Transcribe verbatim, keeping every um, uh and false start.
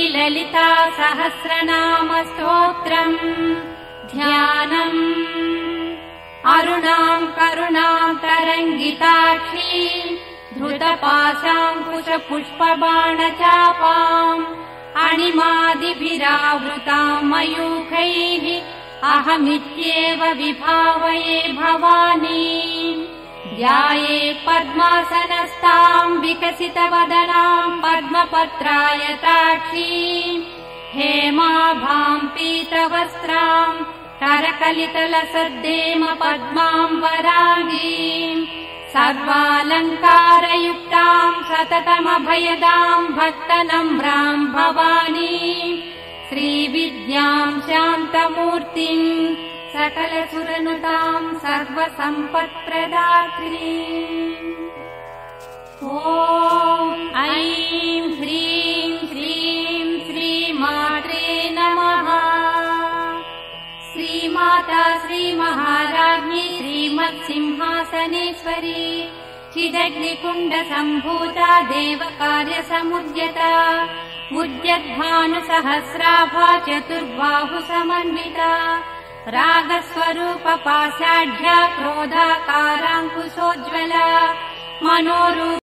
श्रीललिता सहस्रनाम स्तोत्रम् ध्यानम् अरुणाम् करुणाम् तरङ्गिताक्षी धृतपाशाङ्कुश पुष्पबाणचापाम् अणिमादिभिरावृताम् मयूखैः अहमित्येव विभावये भवानी ध्याये पद्मासनस्ताम् विकसितवदनाम् पद्मपत्रायताक्षीम् हेमाभाम् पीतवस्त्राम् करकलितलसद्देम पद्माम् वराङ्गीम् सर्वालङ्कारयुक्ताम् सततमभयदाम् भक्तनम्राम् भवानी श्रीविद्याम् शान्तमूर्तिम् सकलसुरनुताम् सर्वसम्पत्प्रदात्री ॐ ऐं ह्रीं श्रीं श्रीमात्रे नमः। श्रीमाता श्रीमहाराज्ञी श्रीमत्सिंहासनेश्वरी चिदग्निकुण्डसम्भूता देवकार्यसमुद्यता उद्यद्भानुसहस्राभा चतुर्बाहुसमन्विता रागस्वरूपपाषाढ्या क्रोधाकाराङ्कुशोज्ज्वला मनोरूप